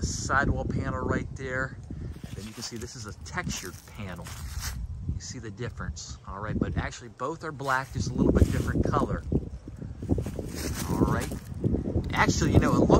sidewall panel right there. And then you can see this is a textured panel. You see the difference, all right? But actually both are black, just a little bit different color.